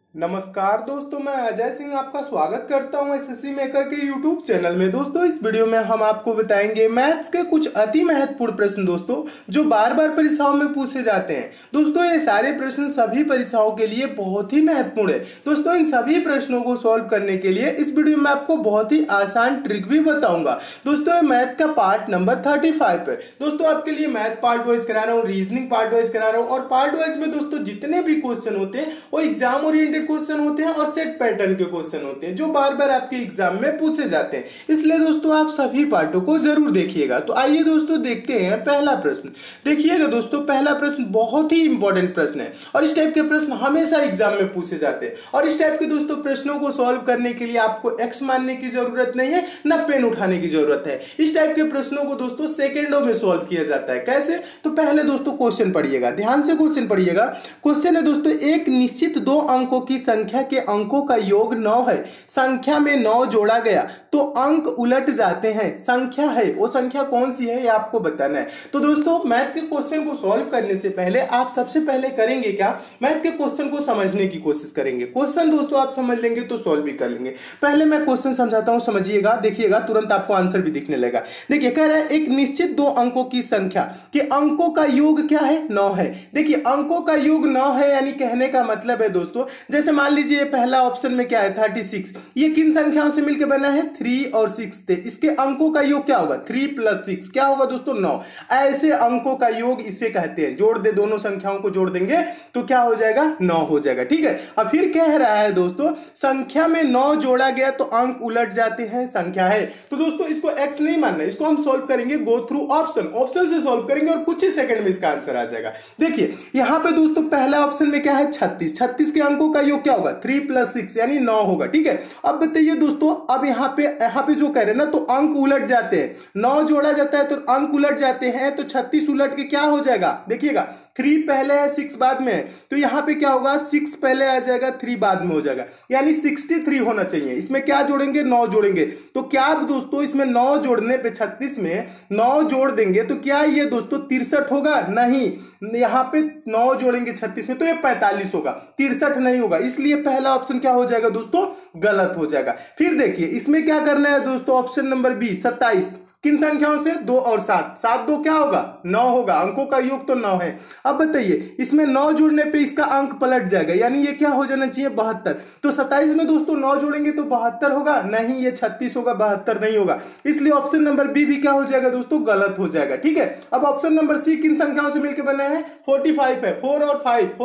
नमस्कार दोस्तों, मैं अजय सिंह आपका स्वागत करता हूं एसएससी मेकर के यूट्यूब चैनल में। दोस्तों, इस वीडियो में हम आपको बताएंगे मैथ्स के कुछ अति महत्वपूर्ण प्रश्न दोस्तों, जो बार बार परीक्षाओं में पूछे जाते हैं। दोस्तों, ये सारे प्रश्न सभी परीक्षाओं के लिए बहुत ही महत्वपूर्ण है। दोस्तों, इन सभी प्रश्नों को सॉल्व करने के लिए इस वीडियो में आपको बहुत ही आसान ट्रिक भी बताऊंगा। दोस्तों, ये मैथ का पार्ट नंबर 35 है। दोस्तों, आपके लिए मैथ पार्ट वाइज करा रहा हूँ, रीजनिंग पार्ट वाइज करा रहा हूँ, और पार्ट वाइज में दोस्तों जितने भी क्वेश्चन होते हैं वो एग्जाम ओरिएंटेड क्वेश्चन होते हैं और सेट पैटर्न के क्वेश्चन होते हैं, जो बार बार आपके एग्जाम में पूछे जाते हैं। इसलिए दोस्तों आप सभी पार्टों को जरूर देखिएगा। तो आइए दोस्तों देखते हैं पहला प्रश्न। देखिएगा दोस्तों, पहला प्रश्न बहुत ही इंपॉर्टेंट प्रश्न है और इस टाइप के प्रश्न हमेशा एग्जाम में पूछे जाते हैं। और इस टाइप के दोस्तों प्रश्नों को सॉल्व करने के लिए आपको एक्स मानने की जरूरत नहीं है, ना पेन उठाने की जरूरत है। इस टाइप के प्रश्नों को दोस्तों सेकेंडों में सॉल्व किया जाता है। कैसे? तो पहले दोस्तों क्वेश्चन पढ़िएगा, ध्यान से क्वेश्चन पढ़िएगा। क्वेश्चन है दोस्तों, एक निश्चित दो अंकों की संख्या के अंकों का योग 9 है। संख्या में 9 जोड़ा गया तो अंक उलट जाते हैं। संख्या है, वो संख्या कौन सी है ये आपको बताना है। तो दोस्तों मैथ के क्वेश्चन को सॉल्व करने से पहले आप सबसे पहले करेंगे क्या? मैथ के क्वेश्चन को समझने की कोशिश करेंगे। क्वेश्चन दोस्तों आप समझ लेंगे तो सॉल्व भी कर लेंगे। पहले मैं क्वेश्चन समझाता हूं, समझिएगा, देखिएगा, तुरंत आपको आंसर भी दिखने लगेगा। देखिए, कह रहा है एक निश्चित दो अंकों की संख्या के अंकों का योग क्या है? 9 है। देखिए, अंकों का योग 9 है, यानी कहने का मतलब है दोस्तों, जैसे मान लीजिए पहला ऑप्शन में क्या है 36, ये किन संख्याओं से मिलकर बना है? 3 और 6 थे। इसके अंकों का योग क्या होगा? 3 + 6 क्या होगा दोस्तों? 9। ऐसे अंकों का योग इसे कहते हैं। जोड़ दे, दोनों संख्याओं को जोड़ देंगे तो क्या हो जाएगा? 9 हो जाएगा। ठीक है। अब फिर कह रहा है दोस्तों, संख्या में 9 जोड़ा गया तो अंक उलट जाते हैं। संख्या है तो दोस्तों इसको एक्स नहीं मानना, इसको हम सॉल्व करेंगे गो थ्रू ऑप्शन से सॉल्व करेंगे और कुछ ही सेकंड में इसका आंसर आ जाएगा। देखिए यहां पे दोस्तों पहला ऑप्शन में क्या है? 36 के अंकों का योग क्या होगा? 3 + 6 यानी 9 होगा। ठीक है। अब बताइए दोस्तों, अब यहाँ पे जो कह रहे हैं ना, तो अंक उलट जाते हैं। 9 जोड़ा जाता है तो अंक उलट जाते हैं, तो 36 उलट के क्या हो जाएगा? देखिएगा, 3 पहले है, 6 बाद में है, तो यहाँ पे क्या होगा? 6 पहले आ जाएगा, 3 बाद में हो जाएगा, यानी 63 होना चाहिए। इसमें क्या जोड़ेंगे? 9 जोड़ेंगे। तो क्या दोस्तों इसमें 9 जोड़ने पे 36 में 9 जोड़ देंगे तो क्या ये दोस्तों 63 होगा? नहीं, यहाँ पे 9 जोड़ेंगे 36 में तो ये 45 होगा, 63 नहीं होगा। इसलिए पहला ऑप्शन क्या हो जाएगा दोस्तों? गलत हो जाएगा। फिर देखिए इसमें क्या करना है दोस्तों, ऑप्शन नंबर बी 27 किन संख्याओं से? 2 और 7, 7 2 क्या होगा? 9 होगा। अंकों का योग तो 9 है। अब बताइए इसमें 9 जोड़ने पे इसका अंक पलट जाएगा, यानी ये क्या हो जाना चाहिए? 72। तो 27 में दोस्तों 9 जोड़ेंगे तो 72 होगा? नहीं, ये 36 होगा, 72 नहीं होगा। इसलिए ऑप्शन नंबर बी भी क्या हो जाएगा दोस्तों? गलत हो जाएगा। ठीक है। अब ऑप्शन नंबर सी किन संख्याओं से मिलकर बना है? 45 है। 4 और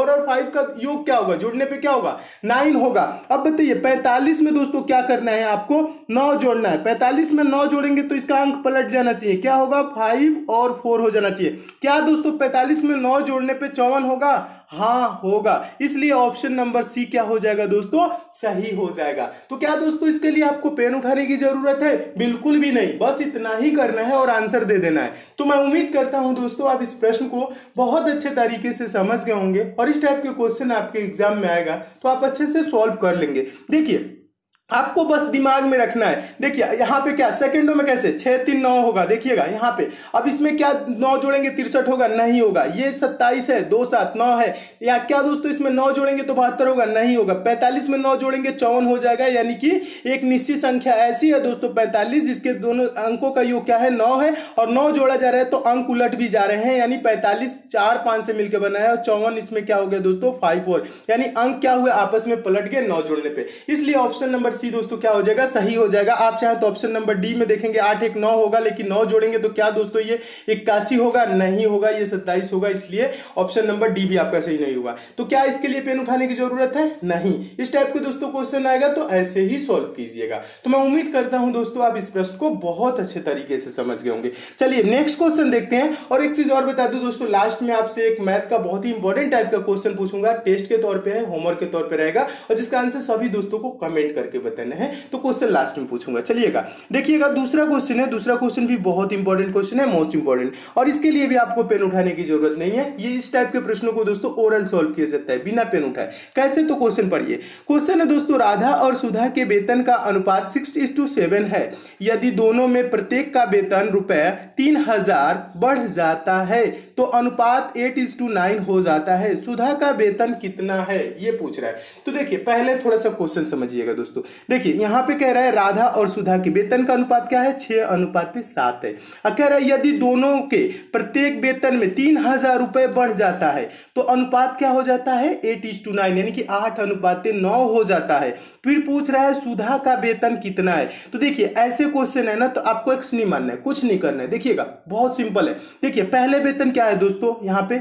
5 का योग क्या होगा? जोड़ने पे क्या होगा? 9 होगा। अब बताइए 45 में दोस्तों क्या करना है? आपको 9 जोड़ना है। 45 में 9 जोड़ेंगे तो इसका अंक पलट जाना चाहिए। क्या होगा? 5 और 4 हो जाना चाहिए। क्या दोस्तों 45 में 9 जोड़ने पे 54 होगा? हाँ होगा। इसलिए ऑप्शन नंबर सी क्या हो जाएगा दोस्तों? सही हो जाएगा। तो क्या दोस्तों इसके लिए आपको पेन उठाने की जरूरत है? बिल्कुल भी नहीं, बस इतना ही करना है और आंसर दे देना है। तो मैं उम्मीद करता हूं दोस्तों आप इस प्रश्न को बहुत अच्छे तरीके से समझ गए होंगे और इस टाइप के क्वेश्चन आपके एग्जाम में आएगा तो आप अच्छे से सॉल्व कर लेंगे। देखिए आपको बस दिमाग में रखना है। देखिए यहाँ पे क्या सेकंडों में कैसे 6 3 9 होगा। देखिएगा यहाँ पे, अब इसमें क्या 9 जोड़ेंगे 63 होगा? नहीं होगा। ये 27 है, 2 7 9 है। या क्या दोस्तों इसमें 9 जोड़ेंगे तो 72 होगा? नहीं होगा। 45 में 9 जोड़ेंगे 54 हो जाएगा, यानी कि एक निश्चित संख्या ऐसी है दोस्तों 45 जिसके दोनों अंकों का योग क्या है? 9 है, और 9 जोड़ा जा रहा है तो अंक उलट भी जा रहे हैं, यानी 45 4 5 से मिलकर बना है और 54 इसमें क्या हो गया दोस्तों? 5 4, यानी अंक क्या हुए? आपस में पलट गए 9 जोड़ने पे। इसलिए ऑप्शन नंबर सी दोस्तों क्या हो जाएगा? सही हो जाएगा। आप चाहे तो ऑप्शन नंबर डी में देखेंगे 8 1 9 होगा, लेकिन 9 जोड़ेंगे तो क्या दोस्तों ये 81 होगा? नहीं होगा, ये 27 होगा। इसलिए ऑप्शन नंबर डी भी आपका सही नहीं होगा। तो क्या इसके लिए पेन उठाने की जरूरत है? नहीं। इस टाइप के दोस्तों क्वेश्चन आएगा तो ऐसे ही सॉल्व कीजिएगा। तो मैं उम्मीद करता हूं दोस्तों आप इस प्रश्न को बहुत अच्छे तरीके से समझ गए होंगे। चलिए नेक्स्ट क्वेश्चन देखते हैं। और एक चीज और बता दूं दोस्तों, लास्ट में आपसे एक मैथ का बहुत ही इंपॉर्टेंट टाइप का क्वेश्चन पूछूंगा, टेस्ट के तौर पर है, होमवर्क के तौर पर रहेगा, और जिसका आंसर सभी दोस्तों को कमेंट करके बताने हैं तो क्वेश्चन लास्ट में पूछूंगा। चलिएगा देखिएगा दूसरा क्वेश्चन है, दूसरा क्वेश्चन भी बहुत इंपॉर्टेंट क्वेश्चन है, मोस्ट इंपॉर्टेंट, और इसके लिए भी आपको पेन उठाने की जरूरत नहीं है। ये इस टाइप के प्रश्नों को दोस्तों ओरल सॉल्व किया जाता है बिना पेन उठाए। कैसे, तो क्वेश्चन पढ़िए। क्वेश्चन है दोस्तों, राधा और सुधा के वेतन का अनुपात 6:7 है। यदि दोनों में प्रत्येक का वेतन रुपए 3000 बढ़ जाता है तो अनुपात 8:9 हो जाता है। सुधा का वेतन कितना है, ये पूछ रहा है। तो देखिए पहले थोड़ा सा क्वेश्चन समझिएगा दोस्तों। देखिए यहां पे कह रहा है राधा और सुधा के वेतन का अनुपात क्या है, 6:7 है। अब कह रहा है यदि दोनों के प्रत्येक वेतन में 3000 रुपए बढ़ जाता है तो अनुपात क्या हो जाता है, 8:9, यानी कि 8:9 हो जाता है। फिर पूछ रहा है सुधा का वेतन कितना है। तो देखिए ऐसे क्वेश्चन है ना, तो आपको एक्स नहीं मानना है, कुछ नहीं करना है। देखिएगा बहुत सिंपल है। देखिए पहले वेतन क्या है दोस्तों, यहाँ पे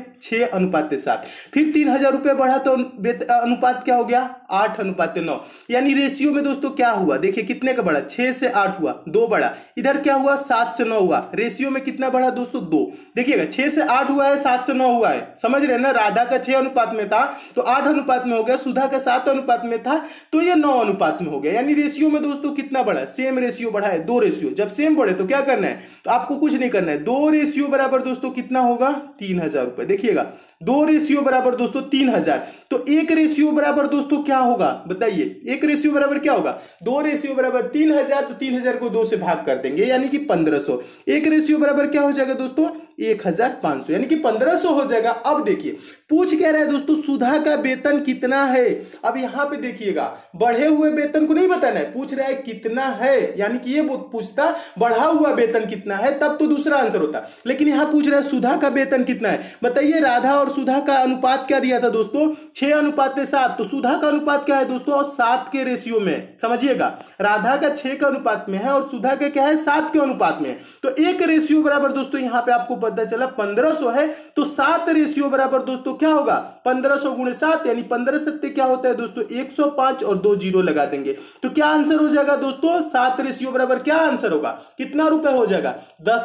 6:7, फिर 3000 रुपए बढ़ा तो अनुपात क्या हो गया, 8:9, यानी रेशियो में दोस्तों क्या हुआ, देखिए कितने का बढ़ा, 6 से 8 हुआ, 2 बढ़ा। इधर क्या हुआ, 7 से 9 हुआ। रेशियो में कितना बढ़ा दोस्तों, 2। देखिएगा 6 से 8 हुआ है, 7 से 9 हुआ है, समझ रहे हैं ना। राधा का 6 अनुपात में था तो 8 अनुपात में हो गया, सुधा का 7 अनुपात में था तो ये 9 अनुपात में हो गया। यानी रेशियो में दोस्तों कितना बढ़ा, सेम रेशियो बढ़ा है, 2 रेशियो। जब सेम बढ़े तो क्या करना है, तो आपको कुछ नहीं करना है। 2 रेशियो बराबर दोस्तों कितना होगा, 3000 रुपए। देखिएगा 2 रेशियो बराबर दोस्तों 3000, तो 1 रेशियो बराबर दोस्तों क्या होगा बताइए, 1 रेशियो बराबर क्या होगा, 2 रेशियो बराबर 3000, तो 3000 को 2 से भाग कर देंगे यानी कि 1500। 1 रेशियो बराबर क्या हो जाएगा दोस्तों, 1500, यानी कि 1500 हो जाएगा। अब देखिए पूछ कह रहा है दोस्तों सुधा का वेतन कितना है। अब यहां पे देखिएगा बढ़े हुए वेतन को नहीं बताना है, पूछ रहा है कितना है, यानी कि ये पूछता बढ़ा हुआ वेतन कितना है तब तो दूसरा आंसर होता, लेकिन यहां पूछ रहा है सुधा का वेतन कितना है। बताइए राधा और सुधा का अनुपात क्या दिया था दोस्तों, 6:7, तो सुधा का अनुपात क्या है दोस्तों, और 7 के रेशियो में। समझिएगा राधा का 6 के अनुपात में है और सुधा का क्या है, 7 के अनुपात में। तो 1 रेशियो बराबर दोस्तों यहां पे आपको पता चला 1500 है, तो 7 रेशियो बराबर दोस्तों क्या होगा, 1500 गुणे 7, यानी 15 सत्ते क्या होता है दोस्तों 105, और 2 जीरो लगा देंगे तो क्या आंसर हो जाएगा दोस्तों, 7 रेशियो बराबर क्या आंसर होगा, कितना रुपए हो जाएगा,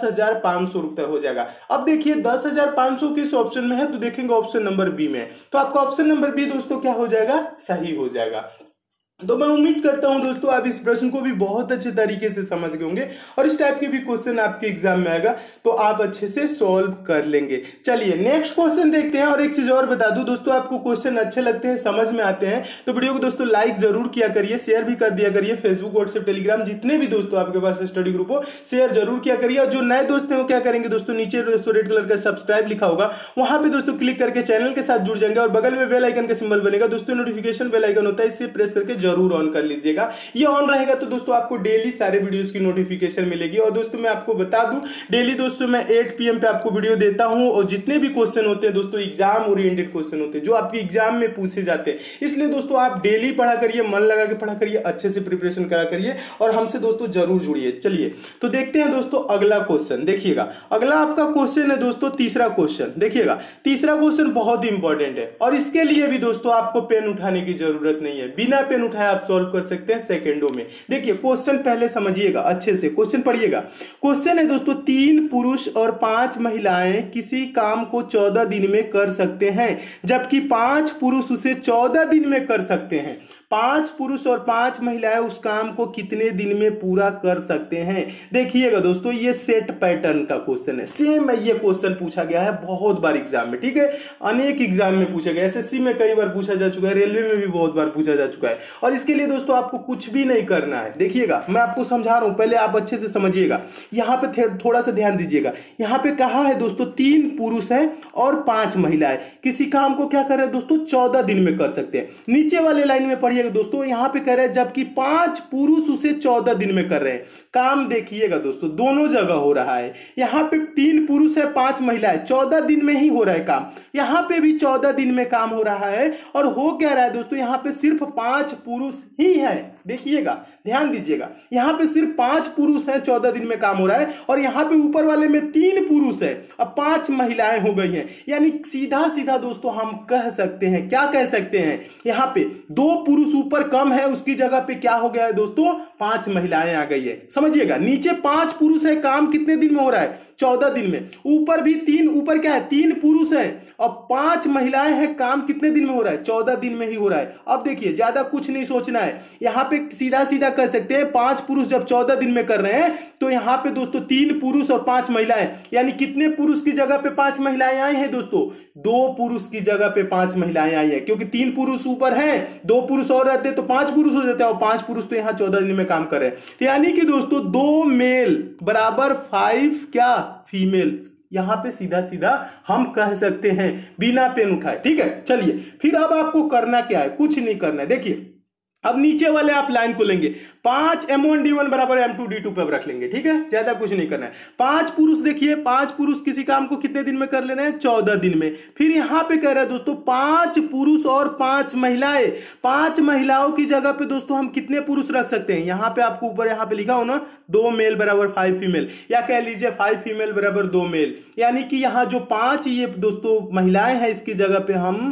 10,500 रुपए हो जाएगा। अब देखिए 10,500 किस ऑप्शन में है, तो देखेंगे ऑप्शन नंबर बी में, तो आपका ऑप्शन नंबर बी दोस्तों क्या हो जाएगा, सही हो जाएगा। तो मैं उम्मीद करता हूं दोस्तों आप इस प्रश्न को भी बहुत अच्छे तरीके से समझ गए होंगे और इस टाइप के भी क्वेश्चन आपके एग्जाम में आएगा तो आप अच्छे से सॉल्व कर लेंगे। चलिए नेक्स्ट क्वेश्चन देखते हैं। और एक चीज और बता दूं दोस्तों, आपको क्वेश्चन अच्छे लगते हैं, समझ में आते हैं तो वीडियो को दोस्तों लाइक जरूर किया करिए, शेयर भी कर दिया करिए। फेसबुक, व्हाट्सएप, टेलीग्राम जितने भी दोस्तों आपके पास स्टडी ग्रुप हो शेयर जरूर किया करिए। और जो नए दोस्त हैं वो क्या करेंगे दोस्तों, नीचे दोस्तों रेड कलर का सब्सक्राइब लिखा होगा, वहां पे दोस्तों क्लिक करके चैनल के साथ जुड़ जाएंगे और बगल में बेल आइकन का सिंबल बनेगा दोस्तों, नोटिफिकेशन बेल आइकन होता है, इसे प्रेस करके जरूर ऑन कर लीजिए। ये ऑन रहेगा तो दोस्तों आपको डेली सारे वीडियोस की नोटिफिकेशन मिलेगी। और दोस्तों मैं आपको बता दूं डेली दोस्तों मैं 8 PM पे आपको वीडियो देता हूं और जितने भी क्वेश्चन होते हैं दोस्तों एग्जाम ओरिएंटेड क्वेश्चन होते हैं जो आपके एग्जाम में पूछे जाते हैं, इसलिए दोस्तों आप डेली पढ़ा करिए, मन लगा के पढ़ा करिए, अच्छे से प्रिपरेशन करा करिए और हमसे दोस्तों जरूर जुड़िए। चलिए तो देखते हैं दोस्तों अगला क्वेश्चन। देखिएगा अगला आपका क्वेश्चन है दोस्तों तीसरा क्वेश्चन। देखिएगा तीसरा क्वेश्चन बहुत इंपॉर्टेंट है और इसके लिए भी दोस्तों आपको पेन उठाने की जरूरत नहीं है, बिना पेन उठाए आप सॉल्व कर सकते हैं सेकेंडों में। देखिए क्वेश्चन पहले समझिएगा अच्छे से, क्वेश्चन पढ़िएगा। क्वेश्चन है दोस्तों 3 पुरुष और 5 महिलाएं किसी काम को 14 दिन में कर सकते हैं जबकि 5 पुरुष उसे 14 दिन में कर सकते हैं। 5 पुरुष और 5 महिलाएं उस काम को कितने दिन में पूरा कर सकते हैं। देखिएगा दोस्तों ये सेट पैटर्न का क्वेश्चन है, सेम ये क्वेश्चन पूछा गया है बहुत बार एग्जाम में, ठीक है, अनेक एग्जाम में पूछा गया, एसएससी में कई बार पूछा जा चुका है, रेलवे में भी बहुत बार पूछा जा चुका है। और इसके लिए दोस्तों आपको कुछ भी नहीं करना है। देखिएगा मैं आपको समझा रहा हूं, पहले आप अच्छे से समझिएगा, यहां पे थोड़ा सा ध्यान दीजिएगा। यहां पे कहा है दोस्तों 3 पुरुष हैं और 5 महिलाएं किसी काम को क्या कर रहे हैं दोस्तों 14 दिन में कर सकते हैं। नीचे वाले लाइन में पढ़िएगा दोस्तों, यहां पे कह रहे हैं जबकि 5 पुरुष उसे 14 दिन में कर रहे हैं। काम देखिएगा दोस्तों दोनों जगह हो रहा है, यहां पे 3 पुरुष है 5 महिलाएं, 14 दिन में ही हो रहा है काम, यहां पे भी 14 दिन में काम हो रहा है। और हो क्या रहा है दोस्तों, यहां पे सिर्फ 5 पुरुष ही है। देखिएगा ध्यान दीजिएगा, यहां पे सिर्फ 5 पुरुष हैं, 14 दिन में काम हो रहा है, और यहां पे ऊपर वाले में 3 पुरुष है अब 5 महिलाएं हो गई हैं। यानी सीधा सीधा दोस्तों हम कह सकते हैं, क्या कह सकते हैं, यहां पे 2 पुरुष ऊपर कम है, उसकी जगह पे क्या हो गया है दोस्तों 5 महिलाएं आ गई है। समझिएगा नीचे 5 पुरुष है, काम कितने दिन में हो रहा है 14 दिन में, ऊपर भी 3, ऊपर क्या है 3 पुरुष है और 5 महिलाएं हैं, काम कितने दिन में हो रहा है 14 दिन में ही हो रहा है। अब देखिए ज्यादा कुछ नहीं सोचना है, यहाँ पे सीधा सीधा कर सकते हैं। 5 पुरुष जब 14 दिन में कर रहे हैं तो यहाँ पे दोस्तों 3 पुरुष और 5 महिलाएं, यानी कितने पुरुष की जगह पे 5 महिलाएं आई हैं दोस्तों? 2 पुरुष की जगह पे 5 महिलाएं आई हैं, क्योंकि 3 पुरुष ऊपर हैं, 2 पुरुष और रहते तो 5 पुरुष हो जाते हैं, और 5 पुरुष तो यहाँ 14 दिन में काम कर रहे हैं। तो यानी कि दोस्तों 2 मेल बराबर 5 क्या फीमेल, यहां पे सीधा सीधा हम कह सकते हैं बिना पेन उठाए। ठीक है, चलिए फिर अब आपको करना क्या है, कुछ नहीं करना है। देखिए अब नीचे वाले आप लाइन को लेंगे, 5 M1D1 बराबर M2D2 पे रख लेंगे। ठीक है, ज्यादा कुछ नहीं करना है। 5 पुरुष, देखिए 5 पुरुष किसी काम को कितने दिन में कर लेना है? 14 दिन में। फिर यहां पे कह रहा है दोस्तों 5 पुरुष और 5 महिलाएं, 5 महिलाओं की जगह पे दोस्तों हम कितने पुरुष रख सकते हैं? यहां पे आपको ऊपर यहां पे लिखा हो ना 2 मेल बराबर 5 फीमेल, या कह लीजिए 5 फीमेल बराबर 2 मेल, यानी कि यहां जो 5 ये दोस्तों महिलाएं हैं इसकी जगह पे हम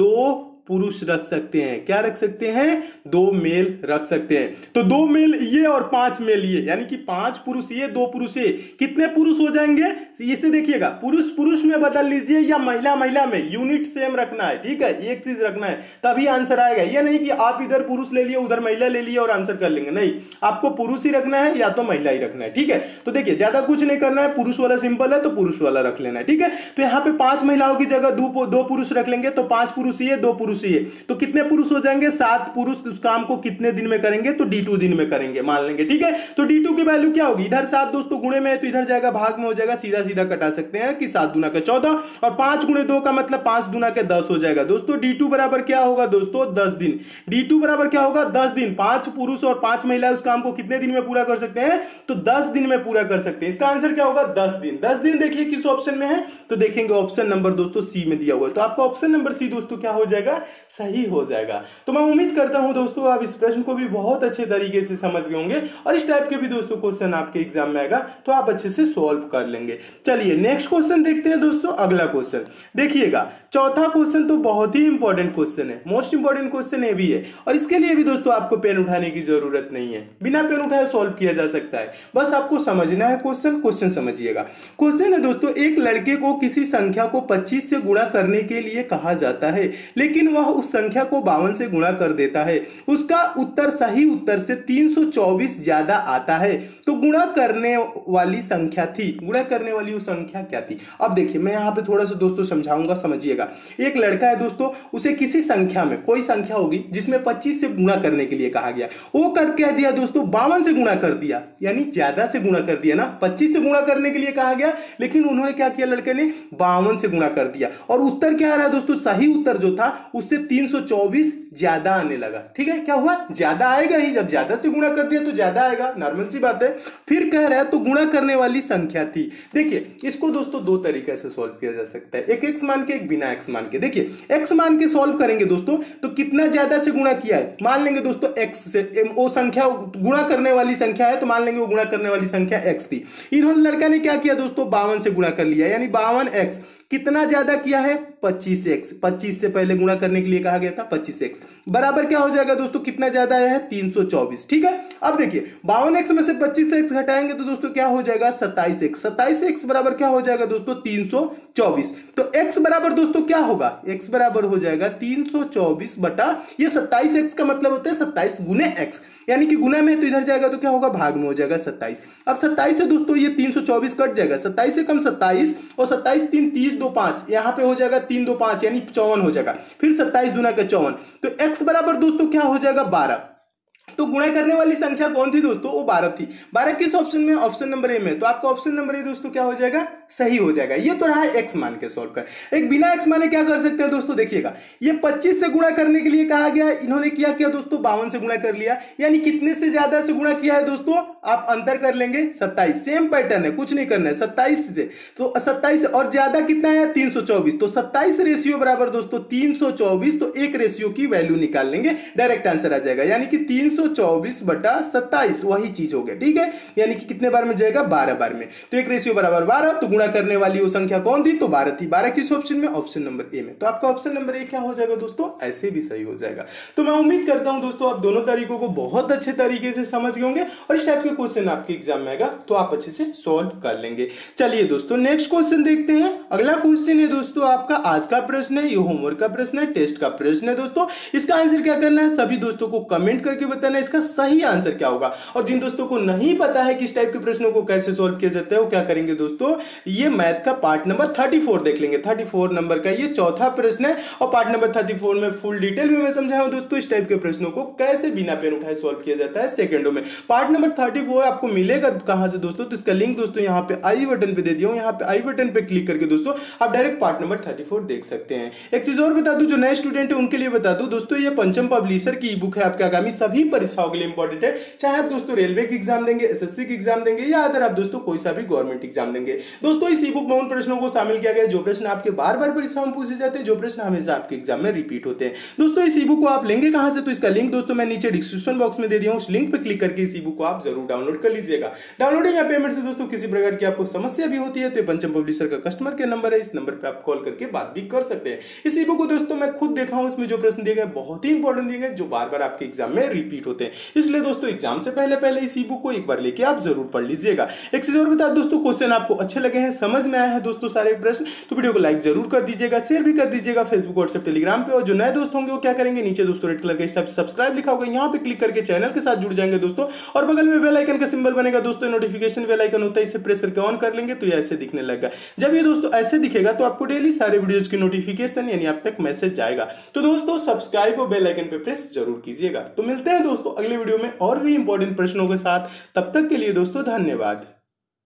2 पुरुष रख सकते हैं। क्या रख सकते हैं? 2 मेल रख सकते हैं। तो 2 मेल ये और 5 मेल ये, यानी कि 5 पुरुष ये 2 पुरुष ये, कितने पुरुष हो जाएंगे? इसे देखिएगा, पुरुष पुरुष में बदल लीजिए या महिला महिला में, यूनिट सेम रखना है। ठीक है, एक चीज रखना है तभी आंसर आएगा। ये नहीं कि आप इधर पुरुष ले लिए उधर महिला ले लिए और आंसर कर लेंगे, नहीं, आपको पुरुष ही रखना है या तो महिला ही रखना है। ठीक है, तो देखिए ज्यादा कुछ नहीं करना है, पुरुष वाला सिंपल है तो पुरुष वाला रख लेना है। ठीक है, तो यहाँ पे 5 महिलाओं की जगह 2 पुरुष रख लेंगे, तो 5 पुरुष ये 2 पुरुष ये, तो कितने पुरुष हो जाएंगे? 7 पुरुष उस काम को कितने दिन में करेंगे? तो D2 दिन में करेंगे, मान लेंगे। ठीक है, तो D2 की वैल्यू क्या होगी? इधर 7 दोस्तों गुणे में है तो इधर जाएगा भाग में हो जाएगा, सीधा सीधा कटा सकते हैं कि 7 दूना के 14 और 5 गुणे 2 का मतलब 5 दूना के 10 हो जाएगा दोस्तों। D2 बराबर क्या होगा दोस्तों? 10 दिन। D2 बराबर क्या होगा? 10 दिन। 5 पुरुष और 5 महिला उस काम को कितने दिन में पूरा कर सकते हैं? तो 10 दिन में पूरा कर सकते हैं। इसका आंसर क्या होगा? 10 दिन। 10 दिन देखिए किस ऑप्शन में है, तो देखेंगे ऑप्शन नंबर दोस्तों सी में दिया हुआ है, तो आपका ऑप्शन नंबर सी दोस्तों क्या हो जाएगा? सही हो जाएगा। तो मैं उम्मीद करता हूं दोस्तों आप इस प्रश्न को भी बहुत अच्छे तरीके से समझ गए होंगे, और इस टाइप के भी दोस्तों क्वेश्चन आपके एग्जाम में आएगा तो आप अच्छे से सॉल्व कर लेंगे। चलिए नेक्स्ट क्वेश्चन देखते हैं दोस्तों। अगला क्वेश्चन देखिएगा, चौथा क्वेश्चन तो बहुत ही इंपॉर्टेंट क्वेश्चन है, मोस्ट इंपॉर्टेंट क्वेश्चन ये भी है, और इसके लिए भी दोस्तों आपको पेन उठाने की जरूरत नहीं है, बिना पेन उठाए सॉल्व किया जा सकता है, बस आपको समझना है क्वेश्चन समझिएगा। क्वेश्चन है दोस्तों, एक लड़के को किसी संख्या को 25 से गुणा करने के लिए कहा जाता है, लेकिन वह उस संख्या को 52 से गुणा कर देता है। उसका उत्तर सही उत्तर से 324 ज्यादा आता है, तो गुणा करने वाली संख्या थी, गुणा करने वाली वो संख्या क्या थी? अब देखिए मैं यहाँ पे थोड़ा सा दोस्तों समझाऊंगा, समझिएगा। एक लड़का है दोस्तों, उसे किसी संख्या में, कोई संख्या होगी जिसमें 25 से गुणा करने के लिए कहा गया, वो कर क्या दिया दोस्तों? 52 से गुणा कर दिया, यानी ज्यादा से गुणा कर दिया ना। 25 से गुणा करने के लिए कहा गया, लेकिन उन्होंने क्या किया, लड़के ने 52 से गुणा कर दिया, और उत्तर क्या आ रहा है दोस्तों? सही उत्तर जो था उससे 324 ज्यादा आने लगा। ठीक है, क्या हुआ? ज्यादा आएगा ही, जब ज्यादा से गुणा कर दिया तो ज्यादा आएगा, नॉर्मल सी बात है। फिर कह रहा है तो गुणा करने वाली संख्या थी। देखिए इसको दोस्तों 2 तरीके से सॉल्व किया जा सकता है, एक x मान के, एक बिना x मान के। देखिए x मान के सॉल्व करेंगे दोस्तों तो कितना ज्यादा से गुणा किया है, मान लेंगे दोस्तों x से, वो संख्या गुणा करने वाली संख्या है तो मान लेंगे वो गुणा करने वाली संख्या x थी। इन्होंने लड़का ने क्या किया दोस्तों? 52 से गुणा कर लिया, यानी 52x। कितना ज्यादा किया है? 25x। 25 से पहले गुणा करने के लिए कहा गया था 25x, बराबर क्या हो जाएगा दोस्तों? कितना ज्यादा आया है? 324। ठीक है, अब देखिए 52x में से 25x घटाएंगे तो दोस्तों क्या हो जाएगा? 27x। 27x बराबर क्या हो जाएगा दोस्तों? 324। तो x बराबर दोस्तों क्या होगा? x बराबर हो जाएगा 324 बटा ये 27x का मतलब होता है 27 गुने x, यानी कि गुना में तो इधर जाएगा तो क्या होगा? भाग में हो जाएगा 27। अब 27 से दोस्तों ये 324 कट जाएगा, 27 से कम 27, और 27 3 30 2 5, यहां पे हो जाएगा 3 2 5 यानी 54 हो जाएगा। फिर 27 दूना का 54, तो x बराबर दोस्तों क्या हो जाएगा? 12। तो गुणा करने वाली संख्या कौन थी दोस्तों? वो 12 थी। 12 किस ऑप्शन में? ऑप्शन नंबर ए में, तो आपका ऑप्शन नंबर ए दोस्तों क्या हो जाएगा? सही हो जाएगा। ये तो रहा है x मान के सॉल्व कर। एक बिना x माने क्या कर सकते हैं दोस्तों? देखिएगा ये 25 से गुणा करने के लिए कहा गया, इन्होंने क्या किया दोस्तों? 52 से गुणा कर लिया, यानी कितने से ज्यादा से गुणा किया है दोस्तों? आप अंतर कर लेंगे 27, सेम पैटर्न है, कुछ नहीं करना है। 27 से तो 27 और ज्यादा कितना है? 324। तो 27 रेशियो बराबर दोस्तों 324, तो एक रेशियो की वैल्यू निकाल लेंगे, डायरेक्ट आंसर आ जाएगा, यानी कि 324 बटा 27 वही चीज हो गया। ठीक है, यानी कि कितने बार में जाएगा? 12 बार में। तो एक रेशियो बराबर 12, तो गुणा करने वाली वो संख्या कौन थी, तो 12 थी। 12 किस ऑप्शन में, ऑप्शन नंबर ए में। तो आपका ऑप्शन नंबर ए क्या हो जाएगा दोस्तों, ऐसे भी सही हो जाएगा। तो मैं उम्मीद करता हूं दोस्तों आप दोनों तरीकों को बहुत अच्छे तरीके से समझ गए होंगे और इस टाइप के क्वेश्चन आपके एग्जाम में आएगा तो आप अच्छे से सॉल्व कर लेंगे। चलिए दोस्तों नेक्स्ट क्वेश्चन देखते हैं। अगला क्वेश्चन है दोस्तों आपका आज का प्रश्न है, ये होमवर्क का प्रश्न है, टेस्ट का प्रश्न है दोस्तों। इसका आंसर क्या करना है, सभी दोस्तों को कमेंट करके बताना है इसका सही आंसर क्या होगा। और जिन दोस्तों को नहीं पता है कि इस टाइप के प्रश्नों को कैसे सॉल्व किया जाता है वो क्या करेंगे दोस्तों, ये मैथ का पार्ट नंबर 34 देख लेंगे। 34 नंबर का ये चौथा प्रश्न है और पार्ट नंबर 34 में फुल डिटेल में मैं समझाया हूं दोस्तों इस टाइप के प्रश्नों को कैसे बिना पेन उठाए सॉल्व किया जाता है सेकंडों में। पार्ट नंबर 34 आपको मिलेगा कहां से दोस्तों, तो इसका लिंक दोस्तों यहां पे आई बटन पे दे दिया हूं, यहां पे आई बटन पे क्लिक करके दोस्तों आप डायरेक्ट पार्ट नंबर 34 देख सकते हैं। एक चीज और बता दूं, जो नए स्टूडेंट है उनके लिए बता दूं दोस्तों, ये पंचम पब्लिशर की ई बुक है आपके आगामी सभी परीक्षाओं के लिए इंपॉर्टेंट है। चाहे आप दोस्तों रेलवे की एग्जाम देंगे, एसएससी की एग्जाम देंगे या अगर आप दोस्तों कोई सा भी गवर्नमेंट एग्जाम देंगे। दोस्तों इस ई बुक में उन प्रश्नों को शामिल किया गया जो प्रश्न आपके बार बार परीक्षाओं में पूछे जाते हैं, जो प्रश्न हमेशा आपके एग्जाम में रिपीट होते हैं। दोस्तों इस ई बुक को आप लेंगे कहां से, तो इसका लिंक दोस्तों मैं नीचे डिस्क्रिप्शन बॉक्स में दे दिया हूं, उस लिंक पे क्लिक करके इस ई बुक को आप जरूर डाउनलोड कर लीजिएगा। डाउनलोडिंग या पेमेंट से दोस्तों किसी प्रकार की आपको समस्या भी होती है तो पंचम पब्लिशर का कस्टमर केयर नंबर है, इस नंबर पे आप कॉल करके बात भी कर सकते हैं। इस ई बुक को दोस्तों मैं खुद देखा हूं, इसमें जो प्रश्न दिए गए बहुत ही इंपॉर्टेंट दिए गए जो बार बार आपके एग्जाम में रिपीट होते हैं। इसलिए दोस्तों एग्जाम से पहले इस ई बुक को एक बार लेके आप जरूर पढ़ लीजिएगा। एक चीज और बता दोस्तों, क्वेश्चन आपको अच्छे लगे हैं, समझ में आया है दोस्तों सारे प्रश्न, तो वीडियो को लाइक जरूर कर दीजिएगा, शेयर भी कर दीजिएगा फेसबुक व्हाट्सएप टेलीग्राम पे। और जो नए दोस्त होंगे वो क्या करेंगे, नीचे दोस्तों रेड कलर का इस टाइप से सब्सक्राइब लिखा होगा, यहाँ पे क्लिक करके चैनल के साथ जुड़ जाएंगे दोस्तों। और बगल में बेल आइकन का सिंबल बनेगा दोस्तों, नोटिफिकेशन बेल आइकन होता है, इसे प्रेस करके ऑन कर लेंगे तो ये ऐसे दिखने लगेगा। जब ये दोस्तों ऐसे दिखेगा तो आपको डेली सारे वीडियोज की नोटिफिकेशन यानी आप तक मैसेज जाएगा। तो दोस्तों सब्सक्राइब और बेल आइकन पे प्रेस जरूर कीजिएगा। तो मिलते हैं दोस्तों अगले वीडियो में और भी इंपॉर्टेंट प्रश्नों के साथ, तब तक के लिए दोस्तों धन्यवाद।